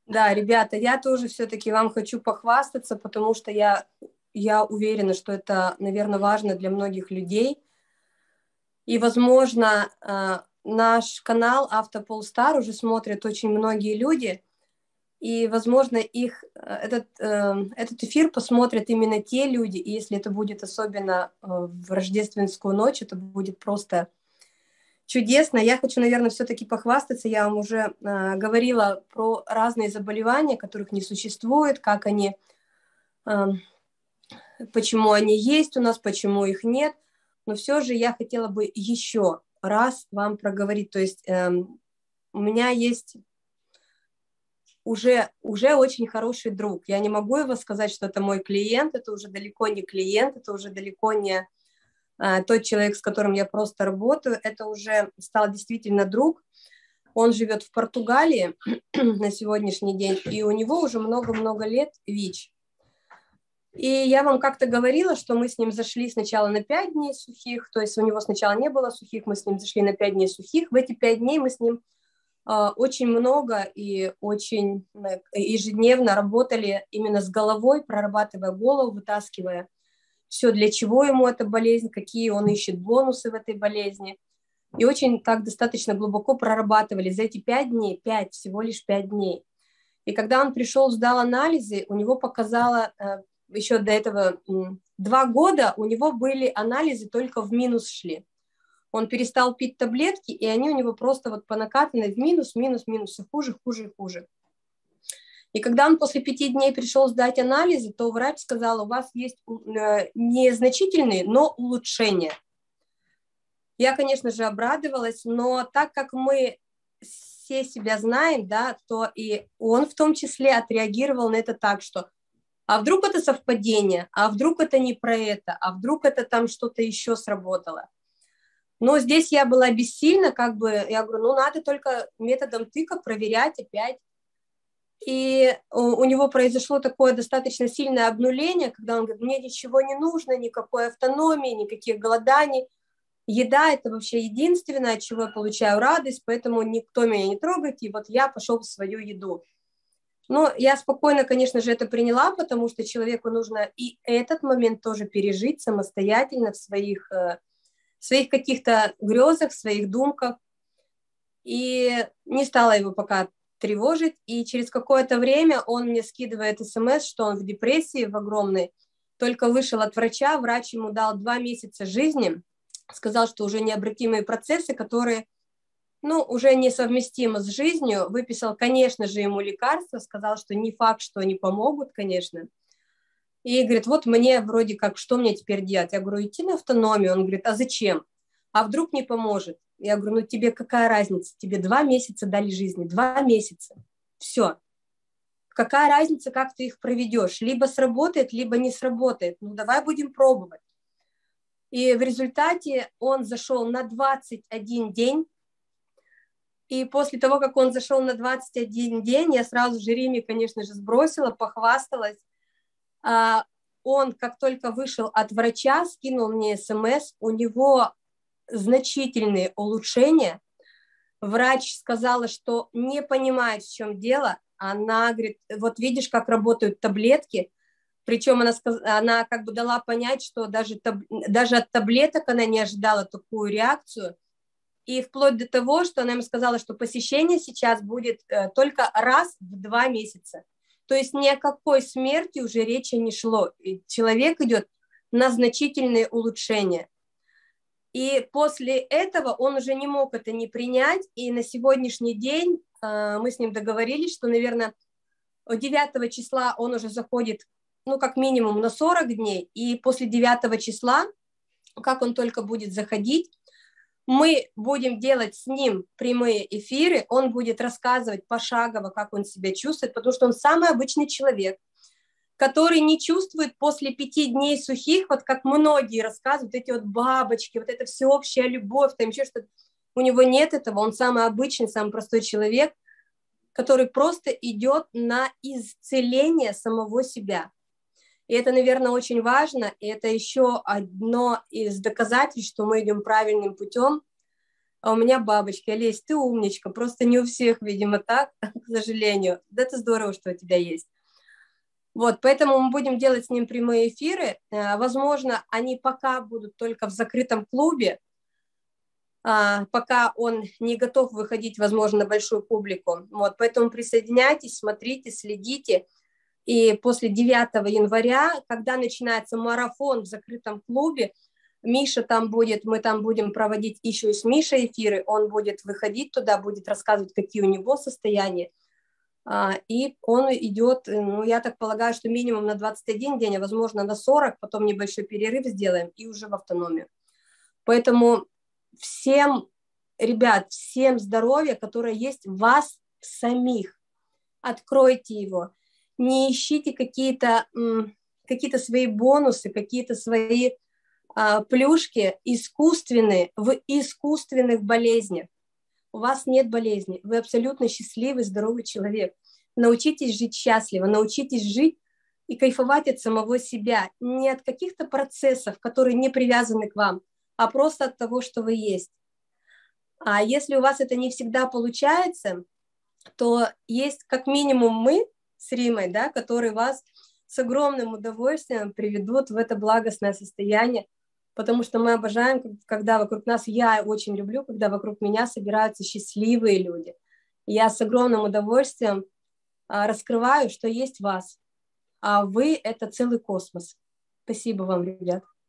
Да, ребята, я тоже все-таки вам хочу похвастаться, потому что я уверена, что это, наверное, важно для многих людей. И, возможно, наш канал «Автополстар» уже смотрят очень многие люди, и, возможно, этот эфир посмотрят именно те люди, и если это будет особенно в рождественскую ночь, это будет просто чудесно. Я хочу, наверное, все-таки похвастаться. Я вам уже говорила про разные заболевания, которых не существует, как они, почему они есть у нас, почему их нет. Но все же я хотела бы еще раз вам проговорить. То есть у меня есть уже очень хороший друг. Я не могу его сказать, что это мой клиент, это уже далеко не клиент, это уже далеко не тот человек, с которым я просто работаю, это уже стал действительно друг. Он живет в Португалии на сегодняшний день, и у него уже много-много лет ВИЧ. И я вам как-то говорила, что мы с ним зашли сначала на 5 дней сухих, то есть у него сначала не было сухих, мы с ним зашли на 5 дней сухих. В эти 5 дней мы с ним очень много и очень ежедневно работали именно с головой, прорабатывая голову, вытаскивая все, для чего ему эта болезнь, какие он ищет бонусы в этой болезни. И очень так достаточно глубоко прорабатывали за эти 5 дней, всего лишь 5 дней. И когда он пришел, сдал анализы, у него показало, еще до этого 2 года у него были анализы только в минус шли. Он перестал пить таблетки, и они у него просто вот по накатанной в минус, все хуже, хуже и хуже. И когда он после 5 дней пришел сдать анализы, то врач сказал, у вас есть незначительные, но улучшения. Я, конечно же, обрадовалась, но так как мы все себя знаем, да, то и он в том числе отреагировал на это так, что а вдруг это совпадение, а вдруг это не про это, а вдруг это там что-то еще сработало. Но здесь я была бессильна, как бы, я говорю, ну надо только методом тыка проверять опять. И у него произошло такое достаточно сильное обнуление, когда он говорит, мне ничего не нужно, никакой автономии, никаких голоданий. Еда – это вообще единственное, от чего я получаю радость, поэтому никто меня не трогает, и вот я пошел в свою еду. Но я спокойно, конечно же, это приняла, потому что человеку нужно и этот момент тоже пережить самостоятельно в своих каких-то грезах, в своих думках. И не стала его пока тревожить, и через какое-то время он мне скидывает смс, что он в депрессии в огромной, только вышел от врача, врач ему дал 2 месяца жизни, сказал, что уже необратимые процессы, которые, ну, уже несовместимы с жизнью, выписал, конечно же, ему лекарства, сказал, что не факт, что они помогут, конечно, и говорит, вот мне вроде как, что мне теперь делать? Я говорю, идти на автономию, он говорит, а зачем? А вдруг не поможет? Я говорю, ну тебе какая разница? Тебе 2 месяца дали жизни, 2 месяца. Все. Какая разница, как ты их проведешь? Либо сработает, либо не сработает. Ну давай будем пробовать. И в результате он зашел на 21 день. И после того, как он зашел на 21 день, я сразу же Риме, конечно же, сбросила, похвасталась. Он, как только вышел от врача, скинул мне смс, у него значительные улучшения. Врач сказала, что не понимает, в чем дело. Она говорит, вот видишь, как работают таблетки. Причем она как бы дала понять, что даже от таблеток она не ожидала такую реакцию. И вплоть до того, что она им сказала, что посещение сейчас будет только раз в 2 месяца. То есть ни о какой смерти уже речи не шло. И человек идет на значительные улучшения. И после этого он уже не мог это не принять, и на сегодняшний день мы с ним договорились, что, наверное, 9 числа он уже заходит, ну, как минимум на 40 дней, и после 9 числа, как он только будет заходить, мы будем делать с ним прямые эфиры, он будет рассказывать пошагово, как он себя чувствует, потому что он самый обычный человек, который не чувствует после 5 дней сухих, вот как многие рассказывают, эти вот бабочки, вот эта всеобщая любовь, там еще что-то. У него нет этого, он самый обычный, самый простой человек, который просто идет на исцеление самого себя. И это, наверное, очень важно, и это еще одно из доказательств, что мы идем правильным путем. а у меня бабочки. Олесь, ты умничка, просто не у всех, видимо, так, к сожалению. Да, это здорово, что у тебя есть. Вот, поэтому мы будем делать с ним прямые эфиры. Возможно, они пока будут только в закрытом клубе, пока он не готов выходить, возможно, на большую публику. Вот, поэтому присоединяйтесь, смотрите, следите. И после 9 января, когда начинается марафон в закрытом клубе, Миша там будет, мы там будем проводить еще и с Мишей эфиры, он будет выходить туда, будет рассказывать, какие у него состояния. И он идет, ну, я так полагаю, что минимум на 21 день, а возможно на 40, потом небольшой перерыв сделаем и уже в автономию. Поэтому всем, ребят, всем здоровья, которое есть в вас самих. Откройте его. Не ищите какие-то свои бонусы, какие-то свои плюшки искусственные в искусственных болезнях. У вас нет болезни, вы абсолютно счастливый, здоровый человек. Научитесь жить счастливо, научитесь жить и кайфовать от самого себя, не от каких-то процессов, которые не привязаны к вам, а просто от того, что вы есть. А если у вас это не всегда получается, то есть как минимум мы с Римой, да, которые вас с огромным удовольствием приведут в это благостное состояние, потому что мы обожаем, когда вокруг нас, я очень люблю, когда вокруг меня собираются счастливые люди. Я с огромным удовольствием раскрываю, что есть в вас, а вы – это целый космос. Спасибо вам, ребят.